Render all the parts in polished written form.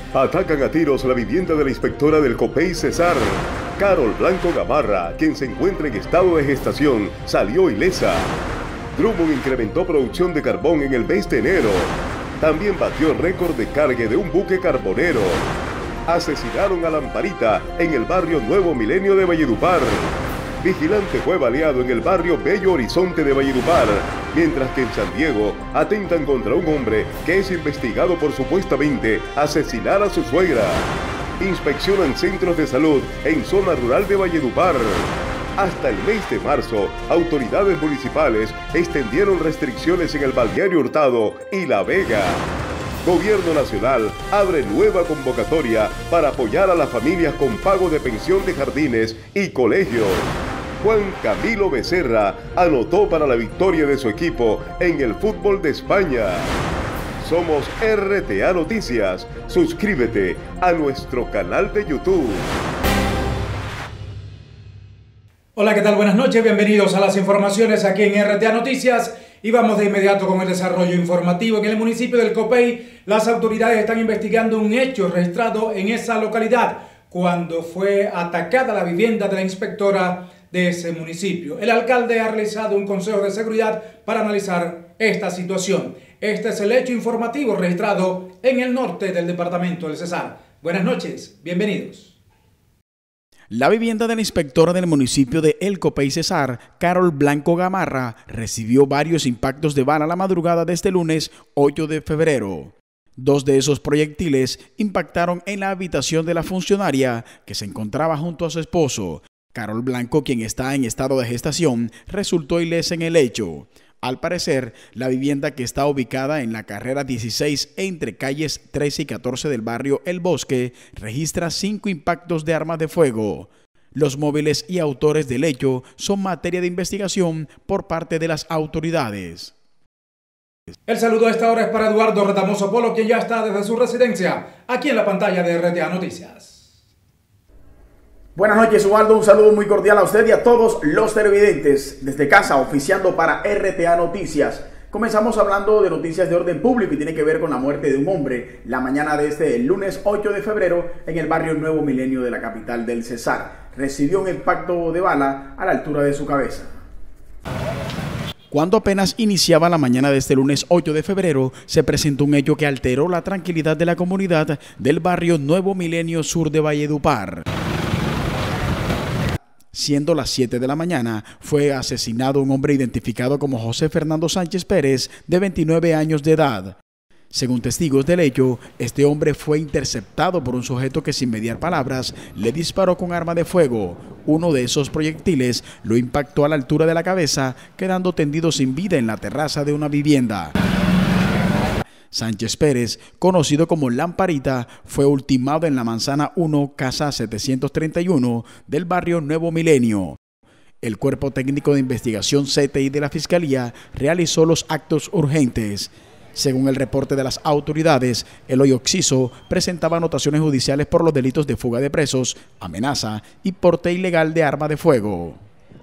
Atacan a tiros la vivienda de la inspectora del Copey Cesar. Carol Blanco Gamarra, quien se encuentra en estado de gestación, salió ilesa. Drummond incrementó producción de carbón en el mes de enero. También batió récord de cargue de un buque carbonero. Asesinaron a Lamparita en el barrio Nuevo Milenio de Valledupar. Vigilante fue baleado en el barrio Bello Horizonte de Valledupar, mientras que en San Diego atentan contra un hombre que es investigado por supuestamente asesinar a su suegra. Inspeccionan centros de salud en zona rural de Valledupar. Hasta el mes de marzo, autoridades municipales extendieron restricciones en el balneario Hurtado y La Vega. Gobierno Nacional abre nueva convocatoria para apoyar a las familias con pago de pensión de jardines y colegios. Juan Camilo Becerra anotó para la victoria de su equipo en el fútbol de España. Somos RTA Noticias. Suscríbete a nuestro canal de YouTube. Hola, ¿qué tal? Buenas noches, bienvenidos a las informaciones aquí en RTA Noticias y vamos de inmediato con el desarrollo informativo. En el municipio del Copey, las autoridades están investigando un hecho registrado en esa localidad cuando fue atacada la vivienda de la inspectora de ese municipio. El alcalde ha realizado un consejo de seguridad para analizar esta situación. Este es el hecho informativo registrado en el norte del departamento del Cesar. Buenas noches, bienvenidos. La vivienda de la inspectora del municipio de El Copey Cesar, Carol Blanco Gamarra, recibió varios impactos de bala la madrugada de este lunes 8 de febrero. Dos de esos proyectiles impactaron en la habitación de la funcionaria que se encontraba junto a su esposo. Carol Blanco, quien está en estado de gestación, resultó ilesa en el hecho. Al parecer, la vivienda, que está ubicada en la carrera 16 entre calles 13 y 14 del barrio El Bosque, registra 5 impactos de armas de fuego. Los móviles y autores del hecho son materia de investigación por parte de las autoridades. El saludo a esta hora es para Eduardo Retamoso Polo, quien ya está desde su residencia, aquí en la pantalla de RTA Noticias. Buenas noches, Ubaldo. Un saludo muy cordial a usted y a todos los televidentes desde casa, oficiando para RTA Noticias. Comenzamos hablando de noticias de orden público y tiene que ver con la muerte de un hombre la mañana de este lunes 8 de febrero en el barrio Nuevo Milenio de la capital del Cesar. Recibió un impacto de bala a la altura de su cabeza. Cuando apenas iniciaba la mañana de este lunes 8 de febrero, se presentó un hecho que alteró la tranquilidad de la comunidad del barrio Nuevo Milenio Sur de Valledupar. Siendo las 7 de la mañana, fue asesinado un hombre identificado como José Fernando Sánchez Pérez, de 29 años de edad. Según testigos del hecho, este hombre fue interceptado por un sujeto que, sin mediar palabras, le disparó con arma de fuego. Uno de esos proyectiles lo impactó a la altura de la cabeza, quedando tendido sin vida en la terraza de una vivienda. Sánchez Pérez, conocido como Lamparita, fue ultimado en la Manzana 1, casa 731 del barrio Nuevo Milenio. El Cuerpo Técnico de Investigación CTI de la Fiscalía realizó los actos urgentes. Según el reporte de las autoridades, el hoy occiso presentaba anotaciones judiciales por los delitos de fuga de presos, amenaza y porte ilegal de arma de fuego.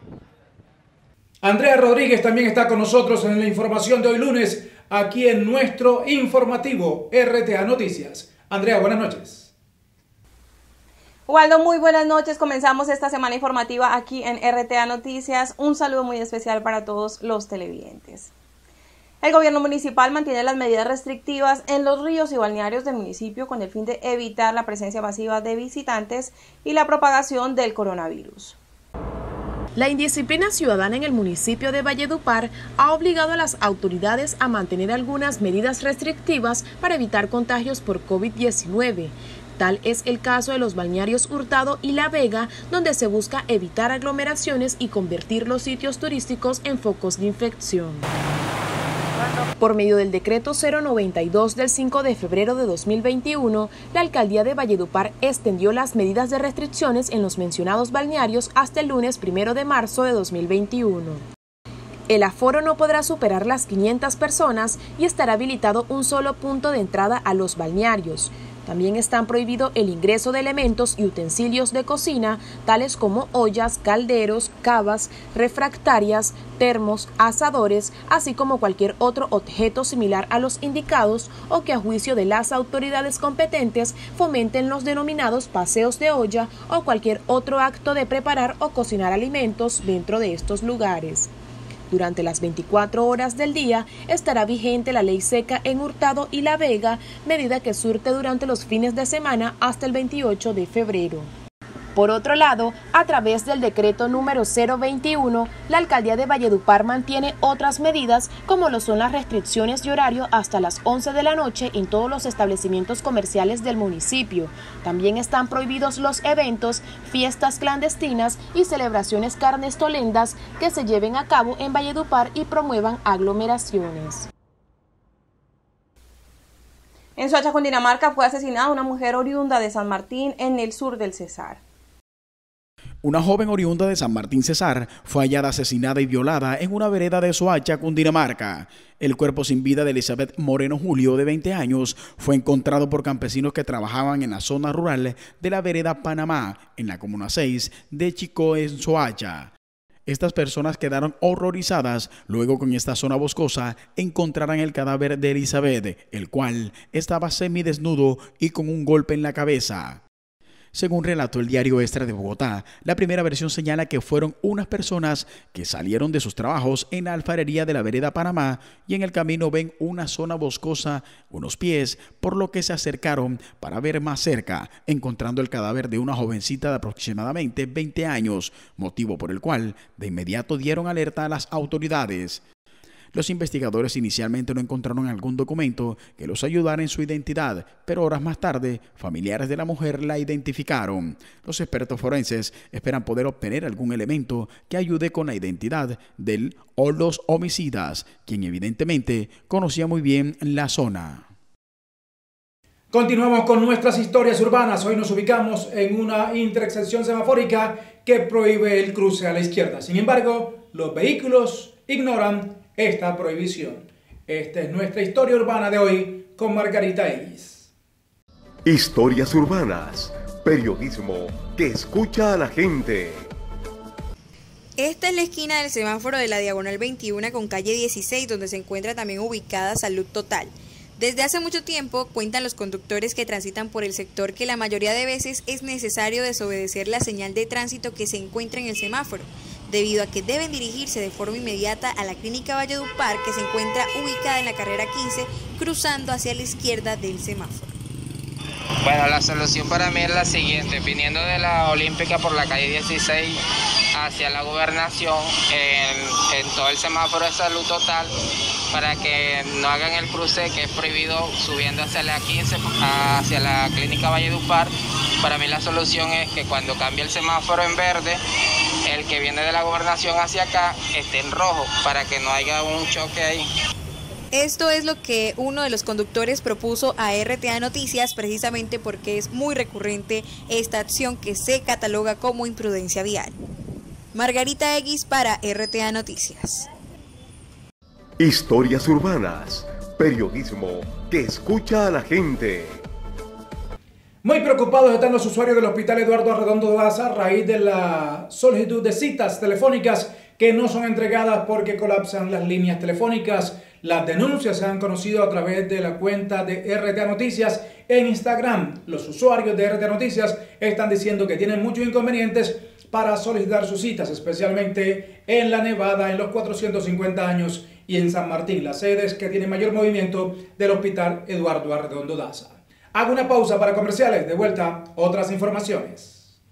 Andrea Rodríguez también está con nosotros en la información de hoy lunes, aquí en nuestro informativo RTA Noticias. Andrea, buenas noches. Waldo, muy buenas noches. Comenzamos esta semana informativa aquí en RTA Noticias. Un saludo muy especial para todos los televidentes. El gobierno municipal mantiene las medidas restrictivas en los ríos y balnearios del municipio con el fin de evitar la presencia masiva de visitantes y la propagación del coronavirus. La indisciplina ciudadana en el municipio de Valledupar ha obligado a las autoridades a mantener algunas medidas restrictivas para evitar contagios por COVID-19. Tal es el caso de los balnearios Hurtado y La Vega, donde se busca evitar aglomeraciones y convertir los sitios turísticos en focos de infección. Por medio del decreto 092 del 5 de febrero de 2021, la alcaldía de Valledupar extendió las medidas de restricciones en los mencionados balnearios hasta el lunes 1 de marzo de 2021. El aforo no podrá superar las 500 personas y estará habilitado un solo punto de entrada a los balnearios. También están prohibido el ingreso de elementos y utensilios de cocina, tales como ollas, calderos, cavas, refractarias, termos, asadores, así como cualquier otro objeto similar a los indicados o que a juicio de las autoridades competentes fomenten los denominados paseos de olla o cualquier otro acto de preparar o cocinar alimentos dentro de estos lugares. Durante las 24 horas del día estará vigente la ley seca en Hurtado y La Vega, medida que surte durante los fines de semana hasta el 28 de febrero. Por otro lado, a través del decreto número 021, la alcaldía de Valledupar mantiene otras medidas como lo son las restricciones de horario hasta las 11 de la noche en todos los establecimientos comerciales del municipio. También están prohibidos los eventos, fiestas clandestinas y celebraciones carnestolendas que se lleven a cabo en Valledupar y promuevan aglomeraciones. En Soacha, Cundinamarca, fue asesinada una mujer oriunda de San Martín en el sur del Cesar. Una joven oriunda de San Martín Cesar fue hallada asesinada y violada en una vereda de Soacha, Cundinamarca. El cuerpo sin vida de Elizabeth Moreno Julio, de 20 años, fue encontrado por campesinos que trabajaban en la zona rural de la vereda Panamá, en la comuna 6 de Chicó, en Soacha. Estas personas quedaron horrorizadas luego que en esta zona boscosa encontraran el cadáver de Elizabeth, el cual estaba semidesnudo y con un golpe en la cabeza. Según relató el diario Extra de Bogotá, la primera versión señala que fueron unas personas que salieron de sus trabajos en la alfarería de la vereda Panamá y en el camino ven una zona boscosa, unos pies, por lo que se acercaron para ver más cerca, encontrando el cadáver de una jovencita de aproximadamente 20 años, motivo por el cual de inmediato dieron alerta a las autoridades. Los investigadores inicialmente no encontraron algún documento que los ayudara en su identidad, pero horas más tarde, familiares de la mujer la identificaron. Los expertos forenses esperan poder obtener algún elemento que ayude con la identidad del o los homicidas, quien evidentemente conocía muy bien la zona. Continuamos con nuestras historias urbanas. Hoy nos ubicamos en una intersección semafórica que prohíbe el cruce a la izquierda. Sin embargo, los vehículos ignoran esta prohibición. Esta es nuestra historia urbana de hoy con Margarita Ellis. Historias urbanas, periodismo que escucha a la gente. Esta es la esquina del semáforo de la Diagonal 21 con calle 16, donde se encuentra también ubicada Salud Total. Desde hace mucho tiempo cuentan los conductores que transitan por el sector que la mayoría de veces es necesario desobedecer la señal de tránsito que se encuentra en el semáforo, debido a que deben dirigirse de forma inmediata a la Clínica Valledupar, que se encuentra ubicada en la carrera 15, cruzando hacia la izquierda del semáforo. Bueno, la solución para mí es la siguiente: viniendo de la Olímpica por la calle 16 hacia la Gobernación, en todo el semáforo de Salud Total, para que no hagan el cruce que es prohibido subiendo hacia la 15, hacia la Clínica Valledupar. Para mí la solución es que cuando cambie el semáforo en verde, el que viene de la Gobernación hacia acá esté en rojo, para que no haya un choque ahí. Esto es lo que uno de los conductores propuso a RTA Noticias, precisamente porque es muy recurrente esta acción que se cataloga como imprudencia vial. Margarita Ellis para RTA Noticias. Historias urbanas, periodismo que escucha a la gente. Muy preocupados están los usuarios del Hospital Eduardo Arredondo Daza a raíz de la solicitud de citas telefónicas que no son entregadas porque colapsan las líneas telefónicas. Las denuncias se han conocido a través de la cuenta de RTA Noticias en Instagram. Los usuarios de RTA Noticias están diciendo que tienen muchos inconvenientes para solicitar sus citas, especialmente en La Nevada, en los 450 años y en San Martín, las sedes que tienen mayor movimiento del Hospital Eduardo Arredondo Daza. Hago una pausa para comerciales, de vuelta otras informaciones.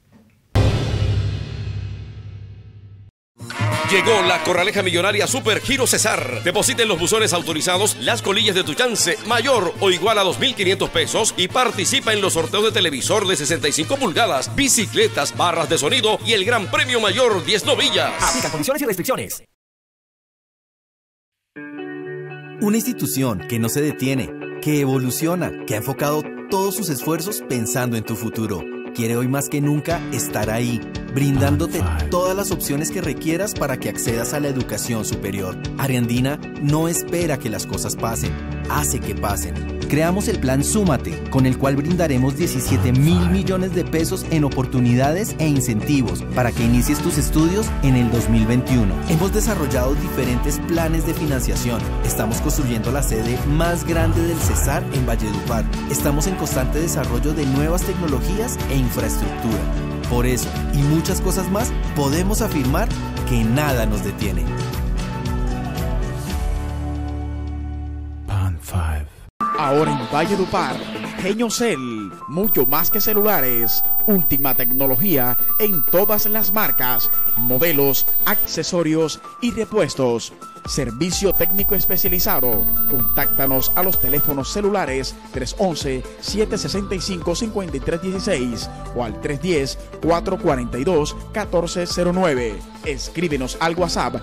Llegó la Corraleja Millonaria Super Giro Cesar. Deposita en los buzones autorizados las colillas de tu chance, mayor o igual a 2.500 pesos, y participa en los sorteos de televisor de 65 pulgadas, bicicletas, barras de sonido y el gran premio mayor 10 novillas. Aplica condiciones y restricciones. Una institución que no se detiene, que evoluciona, que ha enfocado todos sus esfuerzos pensando en tu futuro. Quiere hoy más que nunca estar ahí, brindándote todas las opciones que requieras para que accedas a la educación superior. Ariandina no espera que las cosas pasen, hace que pasen. Creamos el plan Súmate, con el cual brindaremos 17.000 millones de pesos en oportunidades e incentivos para que inicies tus estudios en el 2021. Hemos desarrollado diferentes planes de financiación. Estamos construyendo la sede más grande del Cesar en Valledupar. Estamos en constante desarrollo de nuevas tecnologías e infraestructura. Por eso, y muchas cosas más, podemos afirmar que nada nos detiene. Pan 5. Ahora en Valledupar, Geniocel, mucho más que celulares, última tecnología en todas las marcas, modelos, accesorios y repuestos. Servicio técnico especializado. Contáctanos a los teléfonos celulares 311-765-5316 o al 310-442-1409. Escríbenos al WhatsApp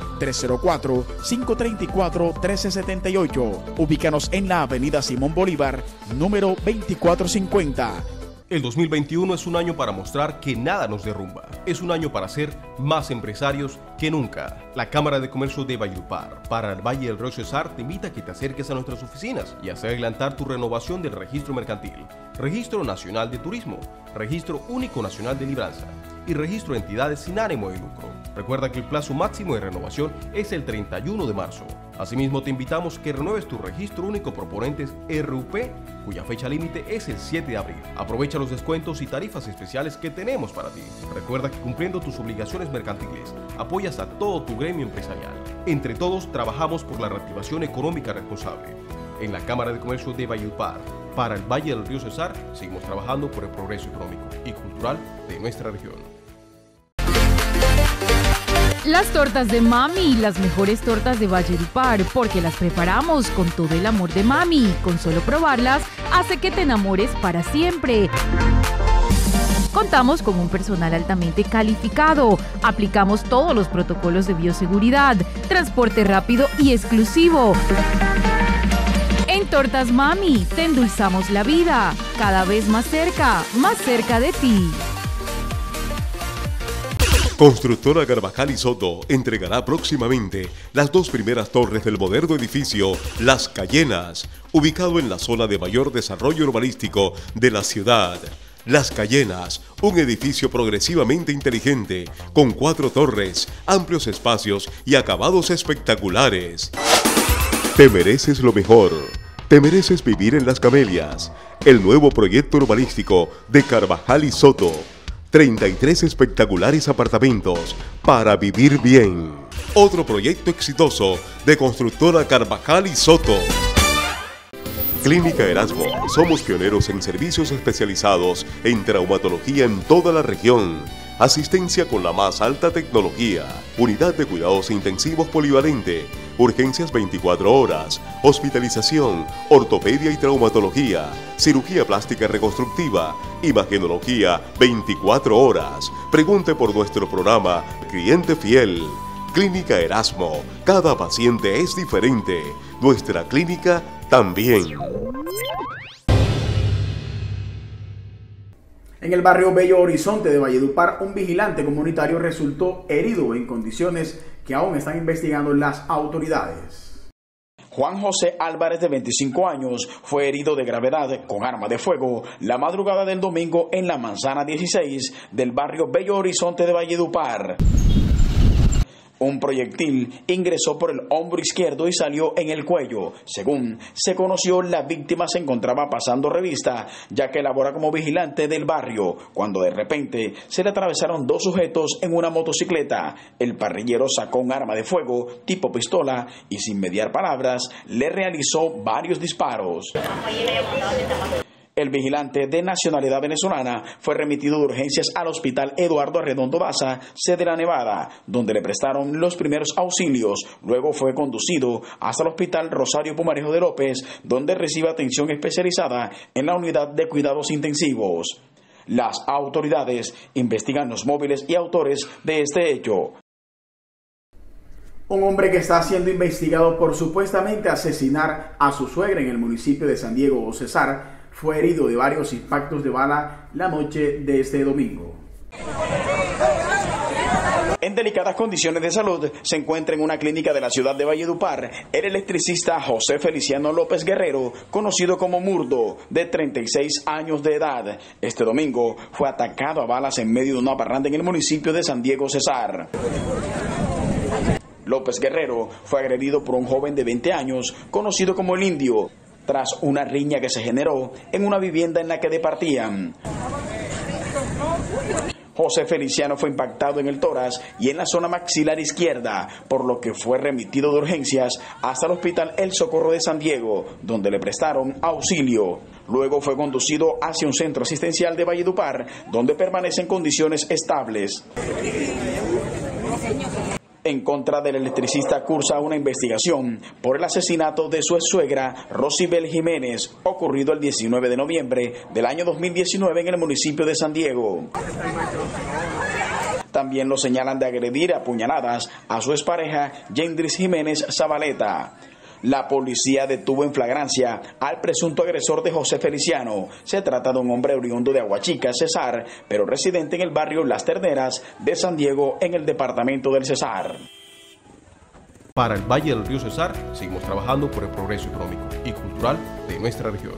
304-534-1378. Ubícanos en la avenida Simón Bolívar, número 2450. El 2021 es un año para mostrar que nada nos derrumba. Es un año para ser más empresarios que nunca. La Cámara de Comercio de Valledupar, para el Valle del Río Cesar, te invita a que te acerques a nuestras oficinas y hacer adelantar tu renovación del registro mercantil, Registro Nacional de Turismo, Registro Único Nacional de Libranza y Registro de Entidades sin ánimo de lucro. Recuerda que el plazo máximo de renovación es el 31 de marzo. Asimismo, te invitamos que renueves tu registro único proponentes RUP, cuya fecha límite es el 7 de abril. Aprovecha los descuentos y tarifas especiales que tenemos para ti. Recuerda que cumpliendo tus obligaciones mercantiles, apoyas a todo tu gremio empresarial. Entre todos, trabajamos por la reactivación económica responsable. En la Cámara de Comercio de Valledupar, para el Valle del Río Cesar, seguimos trabajando por el progreso económico y cultural de nuestra región. Las tortas de Mami, las mejores tortas de Valledupar, porque las preparamos con todo el amor de Mami. Con solo probarlas, hace que te enamores para siempre. Contamos con un personal altamente calificado, aplicamos todos los protocolos de bioseguridad, transporte rápido y exclusivo. En Tortas Mami, te endulzamos la vida, cada vez más cerca de ti. Constructora Carvajal y Soto entregará próximamente las 2 primeras torres del moderno edificio Las Cayenas, ubicado en la zona de mayor desarrollo urbanístico de la ciudad. Las Cayenas, un edificio progresivamente inteligente, con 4 torres, amplios espacios y acabados espectaculares. Te mereces lo mejor. Te mereces vivir en Las Camelias, el nuevo proyecto urbanístico de Carvajal y Soto. 33 espectaculares apartamentos para vivir bien. Otro proyecto exitoso de Constructora Carvajal y Soto. Clínica Erasmo. Somos pioneros en servicios especializados en traumatología en toda la región. Asistencia con la más alta tecnología. Unidad de cuidados intensivos polivalente. Urgencias 24 horas, hospitalización, ortopedia y traumatología, cirugía plástica reconstructiva, imagenología 24 horas. Pregunte por nuestro programa Cliente Fiel. Clínica Erasmo, cada paciente es diferente. Nuestra clínica también. En el barrio Bello Horizonte de Valledupar, un vigilante comunitario resultó herido en condiciones que aún están investigando las autoridades. Juan José Álvarez, de 25 años, fue herido de gravedad con arma de fuego la madrugada del domingo en la manzana 16 del barrio Bello Horizonte de Valledupar. Un proyectil ingresó por el hombro izquierdo y salió en el cuello. Según se conoció, la víctima se encontraba pasando revista, ya que labora como vigilante del barrio, cuando de repente se le atravesaron 2 sujetos en una motocicleta. El parrillero sacó un arma de fuego tipo pistola y, sin mediar palabras, le realizó varios disparos. El vigilante, de nacionalidad venezolana, fue remitido de urgencias al Hospital Eduardo Arredondo Daza, sede La Nevada, donde le prestaron los primeros auxilios. Luego fue conducido hasta el Hospital Rosario Pumarejo de López, donde recibe atención especializada en la unidad de cuidados intensivos. Las autoridades investigan los móviles y autores de este hecho. Un hombre que está siendo investigado por supuestamente asesinar a su suegra en el municipio de San Diego, Cesar, fue herido de varios impactos de bala la noche de este domingo. En delicadas condiciones de salud se encuentra en una clínica de la ciudad de Valledupar el electricista José Feliciano López Guerrero, conocido como Murdo, de 36 años de edad. Este domingo fue atacado a balas en medio de una parranda en el municipio de San Diego Cesar. López Guerrero fue agredido por un joven de 20 años, conocido como el Indio, tras una riña que se generó en una vivienda en la que departían. José Feliciano fue impactado en el tórax y en la zona maxilar izquierda, por lo que fue remitido de urgencias hasta el Hospital El Socorro de San Diego, donde le prestaron auxilio. Luego fue conducido hacia un centro asistencial de Valledupar, donde permanece en condiciones estables. En contra del electricista cursa una investigación por el asesinato de su ex-suegra Rosibel Jiménez, ocurrido el 19 de noviembre del año 2019 en el municipio de San Diego. También lo señalan de agredir a puñaladas a su expareja Yendris Jiménez Zabaleta. La policía detuvo en flagrancia al presunto agresor de José Feliciano. Se trata de un hombre oriundo de Aguachica, Cesar, pero residente en el barrio Las Terneras de San Diego, en el departamento del Cesar. Para el Valle del Río Cesar, seguimos trabajando por el progreso económico y cultural de nuestra región.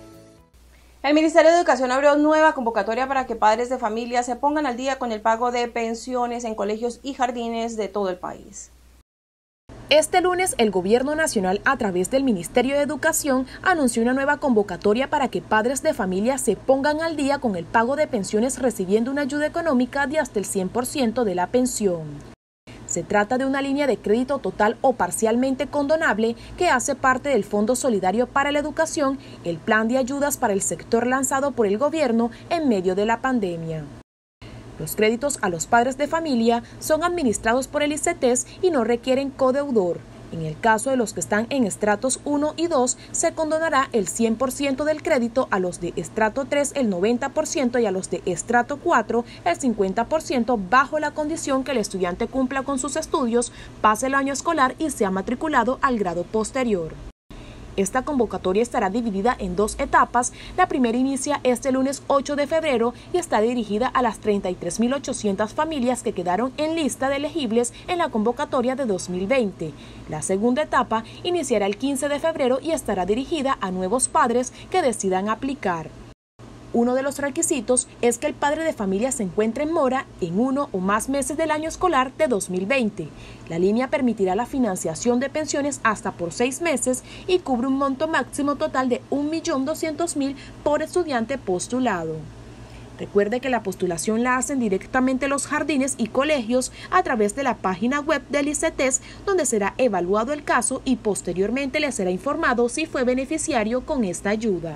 El Ministerio de Educación abrió nueva convocatoria para que padres de familia se pongan al día con el pago de pensiones en colegios y jardines de todo el país. Este lunes, el Gobierno Nacional, a través del Ministerio de Educación, anunció una nueva convocatoria para que padres de familia se pongan al día con el pago de pensiones recibiendo una ayuda económica de hasta el 100% de la pensión. Se trata de una línea de crédito total o parcialmente condonable que hace parte del Fondo Solidario para la Educación, el plan de ayudas para el sector lanzado por el Gobierno en medio de la pandemia. Los créditos a los padres de familia son administrados por el ICETES y no requieren codeudor. En el caso de los que están en estratos 1 y 2, se condonará el 100% del crédito, a los de estrato 3 el 90% y a los de estrato 4 el 50%, bajo la condición que el estudiante cumpla con sus estudios, pase el año escolar y sea matriculado al grado posterior. Esta convocatoria estará dividida en 2 etapas. La primera inicia este lunes 8 de febrero y está dirigida a las 33.800 familias que quedaron en lista de elegibles en la convocatoria de 2020. La segunda etapa iniciará el 15 de febrero y estará dirigida a nuevos padres que decidan aplicar. Uno de los requisitos es que el padre de familia se encuentre en mora en 1 o más meses del año escolar de 2020. La línea permitirá la financiación de pensiones hasta por 6 meses y cubre un monto máximo total de 1.200.000 por estudiante postulado. Recuerde que la postulación la hacen directamente los jardines y colegios a través de la página web del ICETES, donde será evaluado el caso y posteriormente le será informado si fue beneficiario con esta ayuda.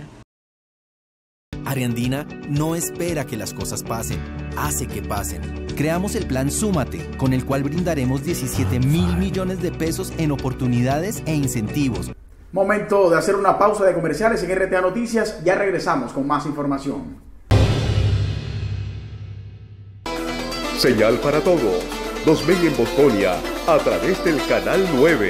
Ariandina no espera que las cosas pasen, hace que pasen. Creamos el plan Súmate, con el cual brindaremos 17.000 millones de pesos en oportunidades e incentivos. Momento de hacer una pausa de comerciales en RTA Noticias. Ya regresamos con más información. Señal para todos. 2000 en Bosconia, a través del Canal 9.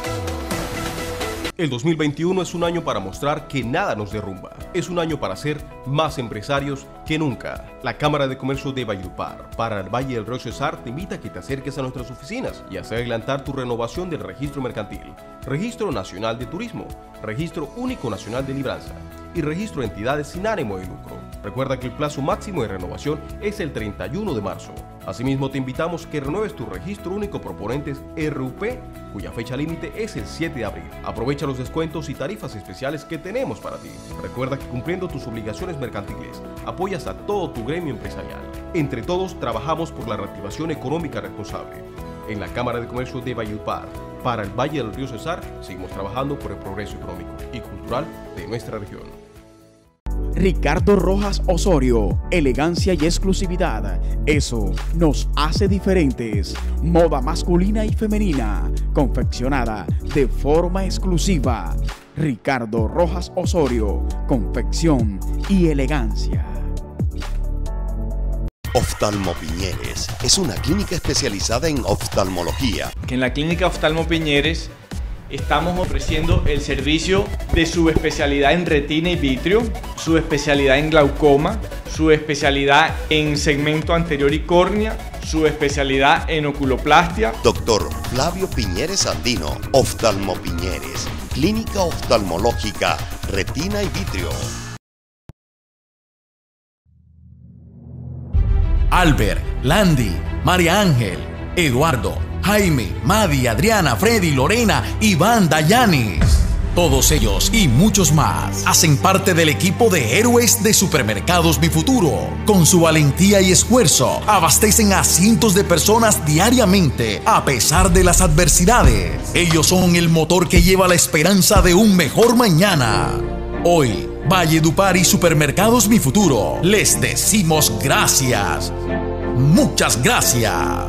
El 2021 es un año para mostrar que nada nos derrumba. Es un año para ser más empresarios que nunca. La Cámara de Comercio de Valledupar, para el Valle del Río Cesar, te invita a que te acerques a nuestras oficinas y hacer adelantar tu renovación del registro mercantil, Registro Nacional de Turismo, Registro Único Nacional de Libranza y Registro de Entidades sin ánimo de lucro. Recuerda que el plazo máximo de renovación es el 31 de marzo. Asimismo, te invitamos que renueves tu registro único proponentes RUP, cuya fecha límite es el 7 de abril. Aprovecha los descuentos y tarifas especiales que tenemos para ti. Recuerda que cumpliendo tus obligaciones mercantiles, apoyas a todo tu gremio empresarial. Entre todos, trabajamos por la reactivación económica responsable. En la Cámara de Comercio de Valledupar, para el Valle del Río Cesar, seguimos trabajando por el progreso económico y cultural de nuestra región. Ricardo Rojas Osorio, elegancia y exclusividad, eso nos hace diferentes. Moda masculina y femenina, confeccionada de forma exclusiva. Ricardo Rojas Osorio, confección y elegancia. Oftalmo Piñeres es una clínica especializada en oftalmología. En la clínica Oftalmo Piñeres estamos ofreciendo el servicio de subespecialidad en retina y vitrio, subespecialidad en glaucoma, subespecialidad en segmento anterior y córnea, su especialidad en oculoplastia. Doctor Flavio Piñeres Andino, Oftalmo Piñeres, Clínica Oftalmológica, Retina y Vitrio. Albert, Landy, María Ángel, Eduardo, Jaime, Madi, Adriana, Freddy, Lorena, Iván, Dayanis. Todos ellos y muchos más hacen parte del equipo de héroes de Supermercados Mi Futuro. Con su valentía y esfuerzo, abastecen a cientos de personas diariamente a pesar de las adversidades. Ellos son el motor que lleva la esperanza de un mejor mañana. Hoy, Valledupar y Supermercados Mi Futuro les decimos gracias. Muchas gracias.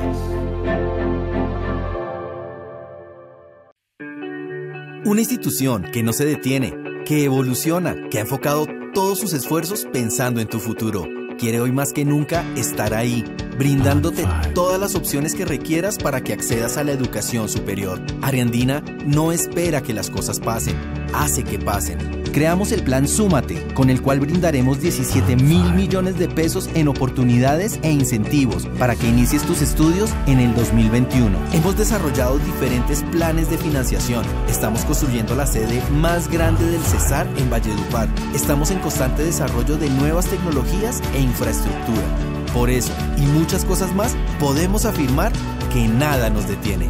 Una institución que no se detiene, que evoluciona, que ha enfocado todos sus esfuerzos pensando en tu futuro. Quiere hoy más que nunca estar ahí, brindándote todas las opciones que requieras para que accedas a la educación superior. Ariandina no espera que las cosas pasen, hace que pasen. Creamos el plan Súmate, con el cual brindaremos 17.000 millones de pesos en oportunidades e incentivos para que inicies tus estudios en el 2021. Hemos desarrollado diferentes planes de financiación. Estamos construyendo la sede más grande del Cesar en Valledupar. Estamos en constante desarrollo de nuevas tecnologías e infraestructura. Por eso, y muchas cosas más, podemos afirmar que nada nos detiene.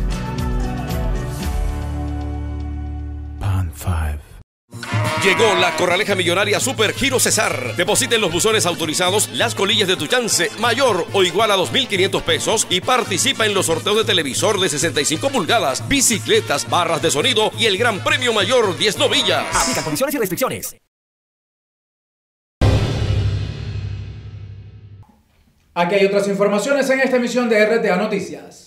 Pan 5. Llegó la Corraleja Millonaria Super Giro Cesar. Deposita en los buzones autorizados las colillas de tu chance, mayor o igual a 2.500 pesos, y participa en los sorteos de televisor de 65 pulgadas, bicicletas, barras de sonido y el gran premio mayor 10 novillas. Aplica condiciones y restricciones. Aquí hay otras informaciones en esta emisión de RTA Noticias.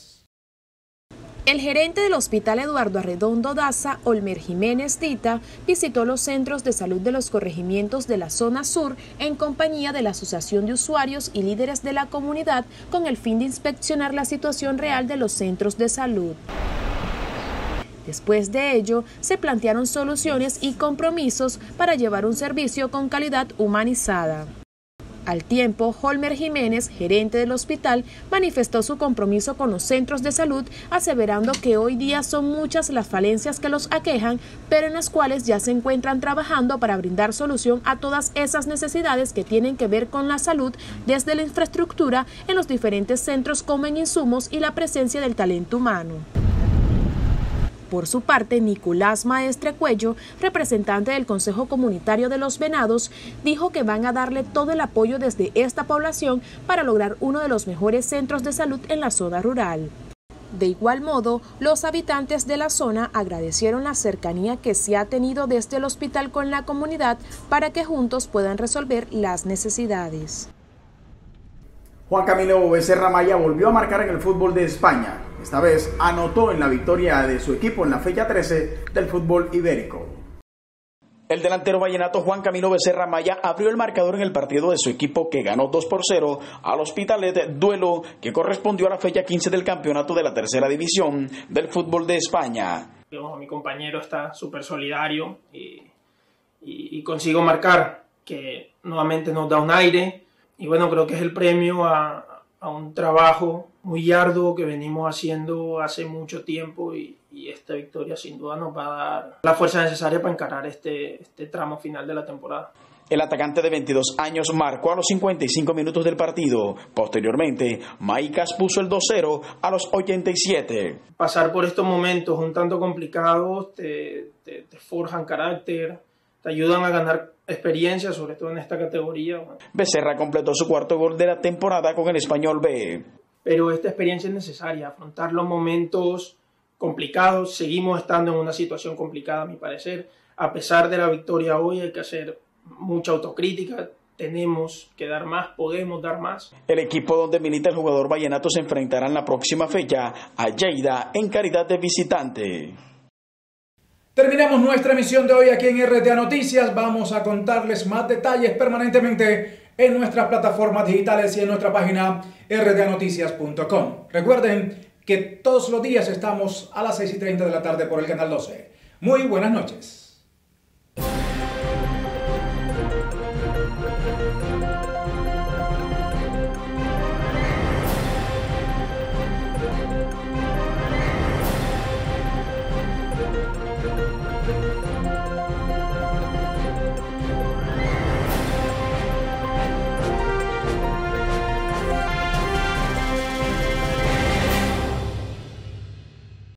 El gerente del Hospital Eduardo Arredondo Daza, Olmer Jiménez Dita, visitó los centros de salud de los corregimientos de la zona sur en compañía de la Asociación de Usuarios y líderes de la comunidad con el fin de inspeccionar la situación real de los centros de salud. Después de ello, se plantearon soluciones y compromisos para llevar un servicio con calidad humanizada. Al tiempo, Olmer Jiménez, gerente del hospital, manifestó su compromiso con los centros de salud, aseverando que hoy día son muchas las falencias que los aquejan, pero en las cuales ya se encuentran trabajando para brindar solución a todas esas necesidades que tienen que ver con la salud, desde la infraestructura en los diferentes centros como en insumos y la presencia del talento humano. Por su parte, Nicolás Maestre Cuello, representante del Consejo Comunitario de los Venados, dijo que van a darle todo el apoyo desde esta población para lograr uno de los mejores centros de salud en la zona rural. De igual modo, los habitantes de la zona agradecieron la cercanía que se ha tenido desde el hospital con la comunidad para que juntos puedan resolver las necesidades. Juan Camilo Becerra Maya volvió a marcar en el fútbol de España. Esta vez anotó en la victoria de su equipo en la fecha 13 del fútbol ibérico. El delantero vallenato Juan Camilo Becerra Maya abrió el marcador en el partido de su equipo, que ganó 2-0 al Hospitalet, duelo que correspondió a la fecha 15 del campeonato de la tercera división del fútbol de España. Mi compañero está súper solidario y consigo marcar, que nuevamente nos da un aire, y bueno, creo que es el premio a un trabajo muy arduo que venimos haciendo hace mucho tiempo, y esta victoria sin duda nos va a dar la fuerza necesaria para encarar este tramo final de la temporada. El atacante de 22 años marcó a los 55 minutos del partido. Posteriormente, Maicas puso el 2-0 a los 87. Pasar por estos momentos un tanto complicados te forjan carácter, te ayudan a ganar experiencia, sobre todo en esta categoría. Becerra completó su cuarto gol de la temporada con el Español B. Pero esta experiencia es necesaria, afrontar los momentos complicados. Seguimos estando en una situación complicada, a mi parecer. A pesar de la victoria hoy, hay que hacer mucha autocrítica. Tenemos que dar más, podemos dar más. El equipo donde milita el jugador vallenato se enfrentará en la próxima fecha a Lleida en calidad de visitante. Terminamos nuestra emisión de hoy aquí en RTA Noticias. Vamos a contarles más detalles permanentemente en nuestras plataformas digitales y en nuestra página rtanoticias.com. Recuerden que todos los días estamos a las 6:30 de la tarde por el canal 12. Muy buenas noches.